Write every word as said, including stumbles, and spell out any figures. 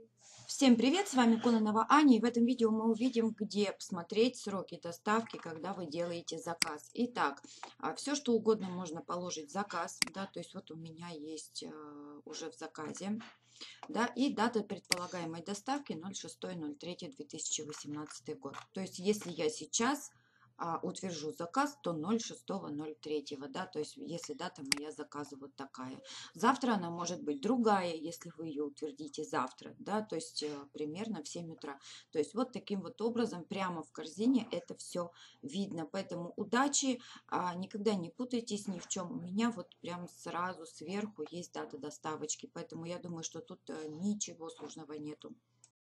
Всем привет, с вами Кононова Аня, и в этом видео мы увидим, где посмотреть сроки доставки, когда вы делаете заказ. Итак, все что угодно можно положить в заказ, да, то есть вот у меня есть э, уже в заказе, да, и дата предполагаемой доставки ноль шестое ноль третье две тысячи восемнадцатый год. То есть если я сейчас а, утвержу заказ, то ноль шестое ноль третье, да, то есть если дата моя заказа вот такая. Завтра она может быть другая, если вы ее утвердите завтра, да, то есть э, примерно в семь утра. То есть вот таким вот образом прямо в корзине это все видно. Поэтому удачи, а, никогда не путайтесь ни в чем. У меня вот прям сразу сверху есть дата доставочки, поэтому я думаю, что тут э, ничего сложного нету.